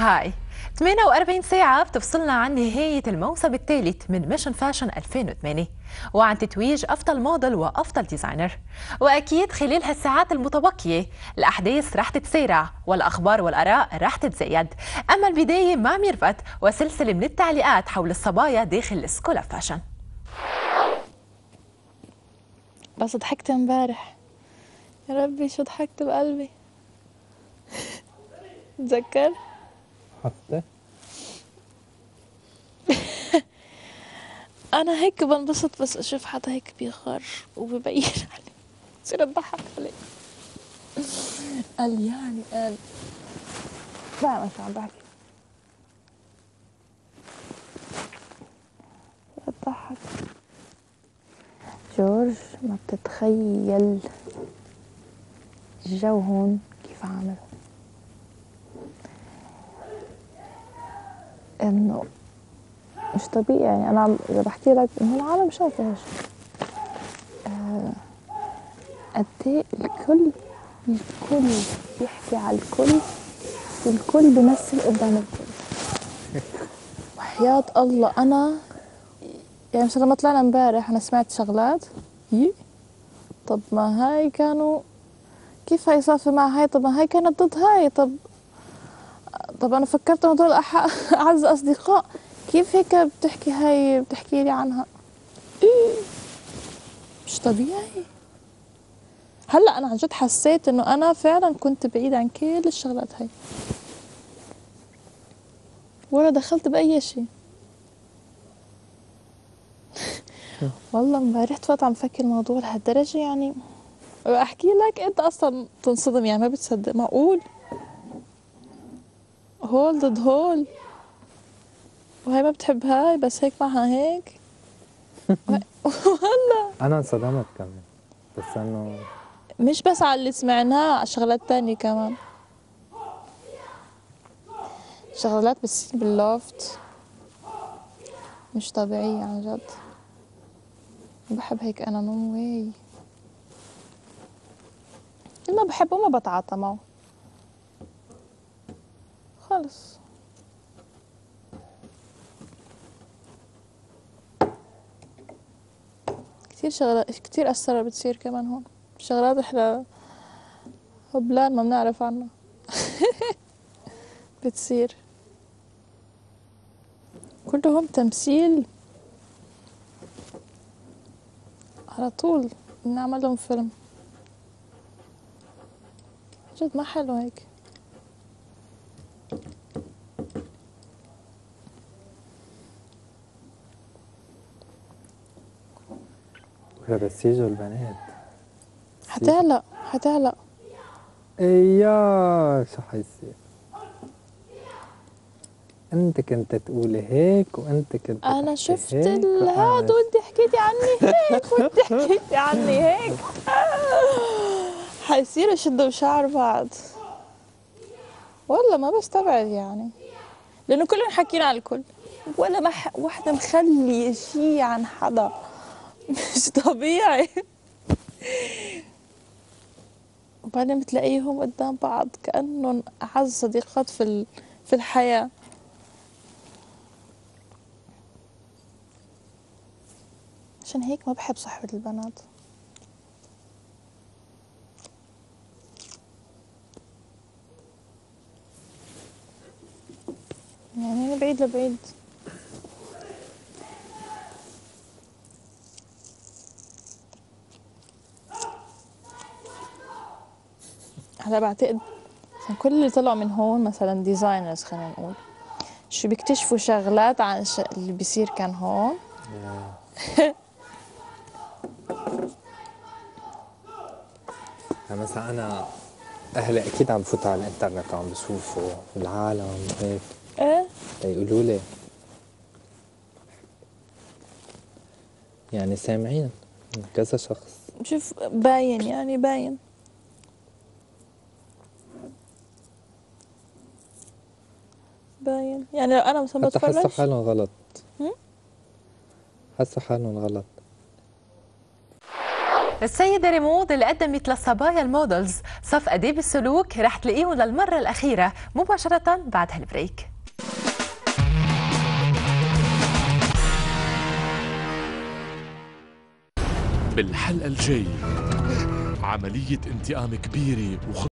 هاي 48 ساعة بتفصلنا عن نهاية الموسم الثالث من ميشن فاشن 2008 وعن تتويج أفضل موديل وأفضل ديزاينر. وأكيد خلال هالساعات المتبقية الأحداث رح تتسارع والأخبار والآراء رح تتزايد. أما البداية مع ميرفت وسلسلة من التعليقات حول الصبايا داخل سكول اوف فاشن. بس ضحكت امبارح، يا ربي شو ضحكت بقلبي. تذكر حتى انا هيك بنبسط بس اشوف حدا هيك بيغار وببين علي بصير اضحك عليه. قال فاهمة شو عم بحكي، بضحك. جورج ما بتتخيل الجو هون كيف عامل، انه مش طبيعي. يعني انا اذا بحكي لك انه العالم شايفه هيك قد ايه الكل بيحكي على الكل والكل بيمثل قدام الكل. وحياة الله انا يعني مثل لما طلعنا امبارح انا سمعت شغلات طب ما هاي كانوا كيف هاي صافي مع هاي، طب ما هاي كانت ضد هاي، طب انا فكرت انه دول اعز اصدقاء، كيف هيك بتحكي هاي بتحكي لي عنها. مش طبيعي. هلا انا عن جد حسيت انه انا فعلا كنت بعيد عن كل الشغلات هاي ولا دخلت باي شيء. والله امبارح فات عم فكر الموضوع لهالدرجه، يعني احكي لك انت اصلا تنصدم، يعني ما بتصدق. معقول هول ضد هول وهي ما بتحب هاي بس هيك معها هيك. والله انا انصدمت كمان، بس انه مش بس على اللي سمعناه، على شغلات تانية كمان، شغلات بتصير باللوفت مش طبيعية عن جد. بحب هيك انا، نو واي. اللي ما بحبه ما بتعاطى معه خلص. كتير شغلات كتير أسرار بتصير كمان هون، شغلات احنا هبلان ما بنعرف عنها. بتصير كلهم تمثيل على طول، بنعمل لهم فيلم. جد ما حلو هيك. بس يجوا البنات حتعلق اياه شو حيصير. انت كنت تقولي هيك وانت كنت انا تحكي شفت هيك هاد وانت حكيتي عني هيك وانت حكيتي عني هيك. حيصيروا يشدوا بشعر بعض. والله ما بستبعد يعني، لانه كلهم حاكيين على الكل ولا ما وحده مخليه شيء عن حدا. مش طبيعي. وبعدين بتلاقيهم قدام بعض كأنهم أعز صديقات في الحياة. عشان هيك ما بحب صحبة البنات. يعني أنا بعيد لبعيد. هلا بعتقد كل اللي طلعوا من هون مثلا ديزاينرز خلينا نقول، شو بيكتشفوا شغلات عن اللي بيصير كان هون. مثلا انا اهلي اكيد عم بفوتوا على الانترنت وعم بشوفوا العالم هيك ايه يقولوا لي، يعني سامعين من كذا شخص. شوف باين، يعني باين يعني لو انا مثلا حتى حسوا بتفرج حالهم غلط. حسوا حالهم غلط. السيدة ريمود اللي قدمت للصبايا المودلز صف آداب السلوك رح تلاقيهم للمرة الأخيرة مباشرة بعد هالبريك. بالحلقة الجاية عملية انتقام كبيرة